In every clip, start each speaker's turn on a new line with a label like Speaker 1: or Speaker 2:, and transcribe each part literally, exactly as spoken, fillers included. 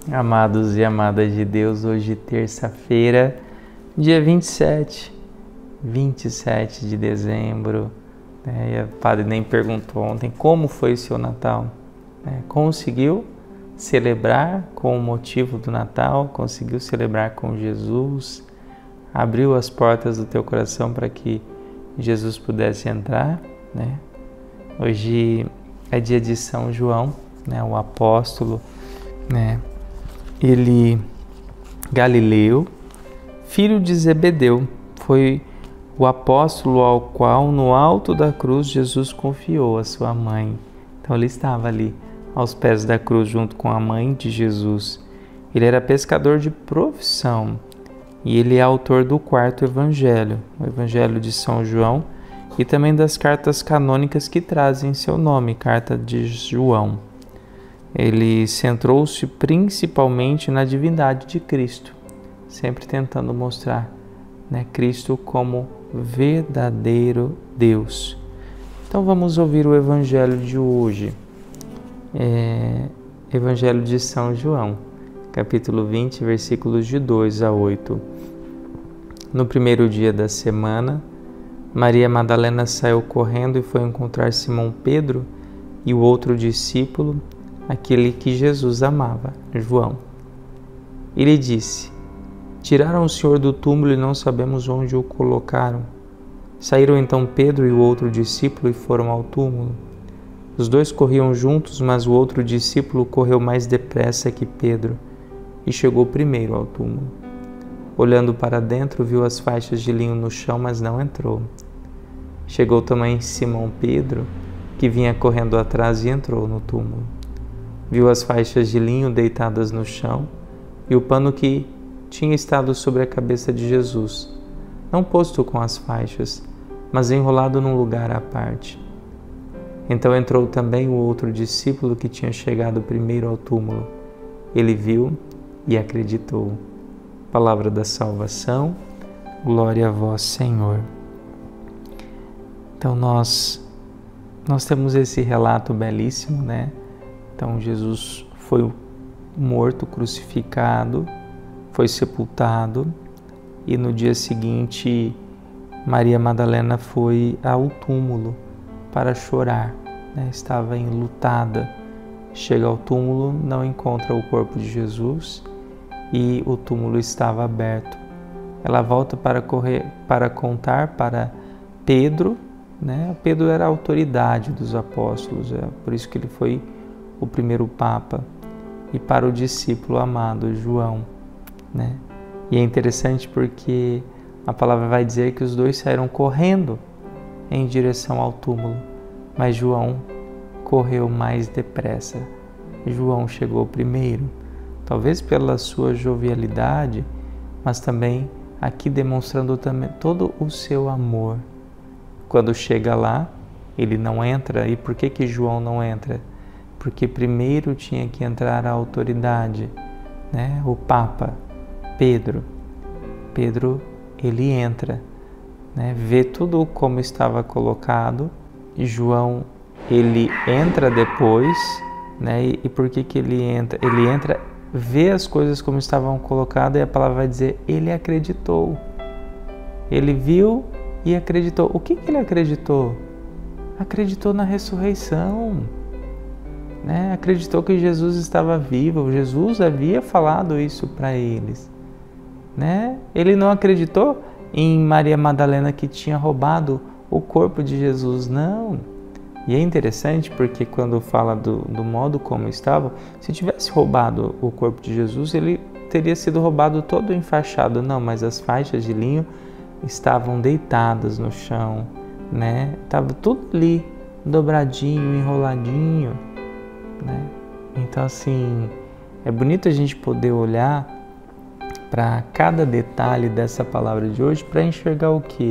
Speaker 1: Amados e amadas de Deus, hoje terça-feira, dia vinte e sete, vinte e sete de dezembro, né? E a padre nem perguntou ontem como foi o seu Natal, né? Conseguiu celebrar com o motivo do Natal, conseguiu celebrar com Jesus, abriu as portas do teu coração para que Jesus pudesse entrar, né? Hoje é dia de São João, né? O apóstolo, né? Ele, Galileu, filho de Zebedeu, foi o apóstolo ao qual no alto da cruz Jesus confiou a sua mãe. Então ele estava ali aos pés da cruz junto com a mãe de Jesus. Ele era pescador de profissão e ele é autor do quarto evangelho, o evangelho de São João, e também das cartas canônicas que trazem seu nome, carta de João. Ele centrou-se principalmente na divindade de Cristo, sempre tentando mostrar, né, Cristo como verdadeiro Deus. Então vamos ouvir o Evangelho de hoje, é, Evangelho de São João, capítulo vinte, versículos de dois a oito. No primeiro dia da semana, Maria Madalena saiu correndo e foi encontrar Simão Pedro e o outro discípulo, aquele que Jesus amava, João. E lhe disse: tiraram o Senhor do túmulo e não sabemos onde o colocaram. Saíram então Pedro e o outro discípulo e foram ao túmulo. Os dois corriam juntos, mas o outro discípulo correu mais depressa que Pedro e chegou primeiro ao túmulo. Olhando para dentro, viu as faixas de linho no chão, mas não entrou. Chegou também Simão Pedro, que vinha correndo atrás, e entrou no túmulo. Viu as faixas de linho deitadas no chão e o pano que tinha estado sobre a cabeça de Jesus, não posto com as faixas, mas enrolado num lugar à parte. Então entrou também o outro discípulo que tinha chegado primeiro ao túmulo. Ele viu e acreditou. Palavra da salvação, glória a vós, Senhor. Então nós, nós temos esse relato belíssimo, né? Então Jesus foi morto, crucificado, foi sepultado e no dia seguinte Maria Madalena foi ao túmulo para chorar, né? Estava enlutada. Chega ao túmulo, não encontra o corpo de Jesus e o túmulo estava aberto. Ela volta para, correr, para contar para Pedro, né? Pedro era a autoridade dos apóstolos, é por isso que ele foi o primeiro Papa, e para o discípulo amado João, né? E é interessante porque a palavra vai dizer que os dois saíram correndo em direção ao túmulo, mas João correu mais depressa. João chegou primeiro, talvez pela sua jovialidade, mas também aqui demonstrando também todo o seu amor. Quando chega lá, ele não entra. E por que que João não entra? Porque primeiro tinha que entrar a autoridade, né? O Papa, Pedro. Pedro, ele entra, né? Vê tudo como estava colocado, e João, ele entra depois, né? E, e por que que ele entra? Ele entra, vê as coisas como estavam colocadas, e a palavra vai dizer, ele acreditou. Ele viu e acreditou. O que que ele acreditou? Acreditou na ressurreição. Né? Acreditou que Jesus estava vivo, Jesus havia falado isso para eles. Né? Ele não acreditou em Maria Madalena que tinha roubado o corpo de Jesus, não. E é interessante porque quando fala do, do modo como estava, se tivesse roubado o corpo de Jesus, ele teria sido roubado todo enfaixado. Não, mas as faixas de linho estavam deitadas no chão, né? Estava tudo ali, dobradinho, enroladinho. Né? Então assim, é bonito a gente poder olhar para cada detalhe dessa palavra de hoje para enxergar o que?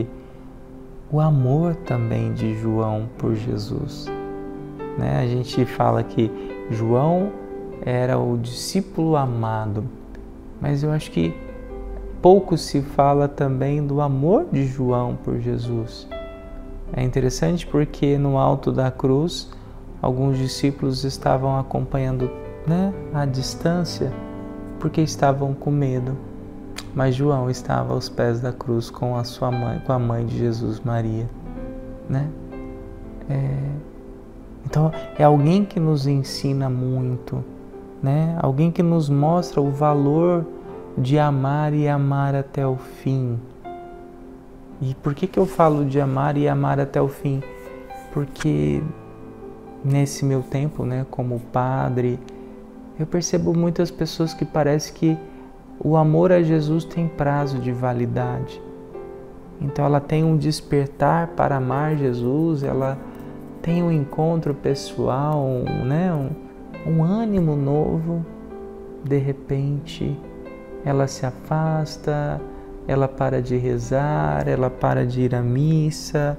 Speaker 1: O amor também de João por Jesus. Né? A gente fala que João era o discípulo amado, mas eu acho que pouco se fala também do amor de João por Jesus. É interessante porque no alto da cruz alguns discípulos estavam acompanhando, né, à distância porque estavam com medo. Mas João estava aos pés da cruz com a sua mãe, com a mãe de Jesus, Maria, né? É, então é alguém que nos ensina muito, né? Alguém que nos mostra o valor de amar e amar até o fim. E por que que eu falo de amar e amar até o fim? Porque nesse meu tempo, né, como padre, eu percebo muitas pessoas que parece que o amor a Jesus tem prazo de validade. Então ela tem um despertar para amar Jesus, ela tem um encontro pessoal, um, né, um, um ânimo novo. De repente ela se afasta, ela para de rezar, ela para de ir à missa.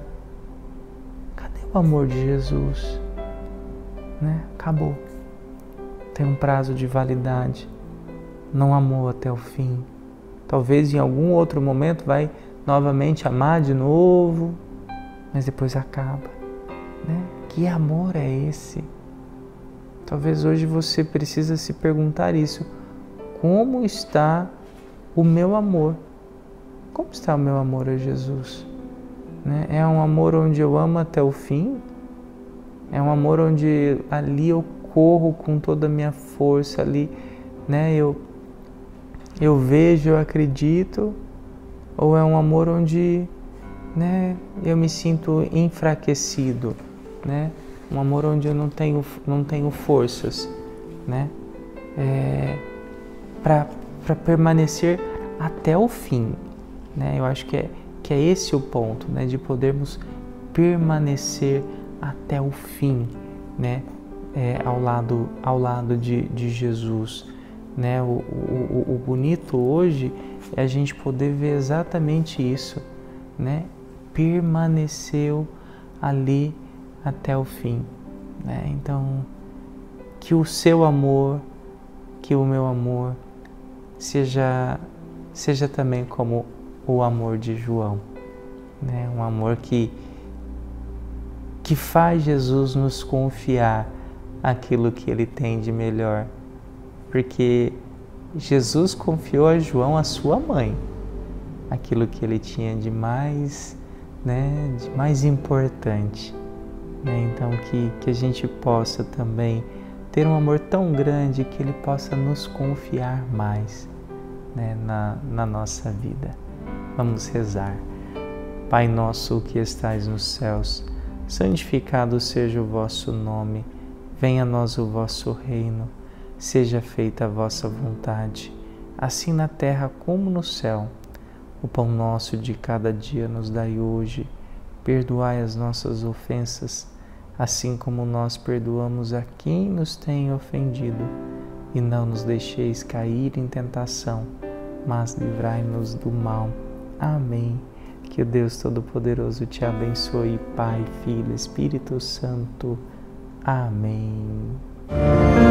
Speaker 1: Cadê o amor de Jesus? Né? Acabou. Tem um prazo de validade. Não amou até o fim. Talvez em algum outro momento vai novamente amar de novo, mas depois acaba, né? Que amor é esse? Talvez hoje você precisa se perguntar isso. Como está o meu amor? Como está o meu amor a Jesus? Né? É um amor onde eu amo até o fim? É um amor onde ali eu corro com toda a minha força ali, né? Eu Eu vejo, eu acredito, ou é um amor onde, né, eu me sinto enfraquecido, né? Um amor onde eu não tenho, não tenho forças, né? É, para para permanecer até o fim, né? Eu acho que é, que é esse o ponto, né? De podermos permanecer até o fim, né? É, ao lado, ao lado de, de Jesus. Né? O, o, o bonito hoje é a gente poder ver exatamente isso, né? Permaneceu ali até o fim, né? Então, que o seu amor, que o meu amor seja, seja também como o amor de João, né? Um amor que, que faz Jesus nos confiar aquilo que Ele tem de melhor. Porque Jesus confiou a João, a sua mãe, aquilo que ele tinha de mais, né, de mais importante. Né? Então, que, que a gente possa também ter um amor tão grande que Ele possa nos confiar mais, né, na, na nossa vida. Vamos rezar. Pai nosso que estais nos céus, santificado seja o vosso nome, venha a nós o vosso reino. Seja feita a vossa vontade, assim na terra como no céu. O pão nosso de cada dia nos dai hoje. Perdoai as nossas ofensas, assim como nós perdoamos a quem nos tem ofendido. E não nos deixeis cair em tentação, mas livrai-nos do mal. Amém. Que o Deus Todo-Poderoso te abençoe, Pai, Filho, Espírito Santo. Amém.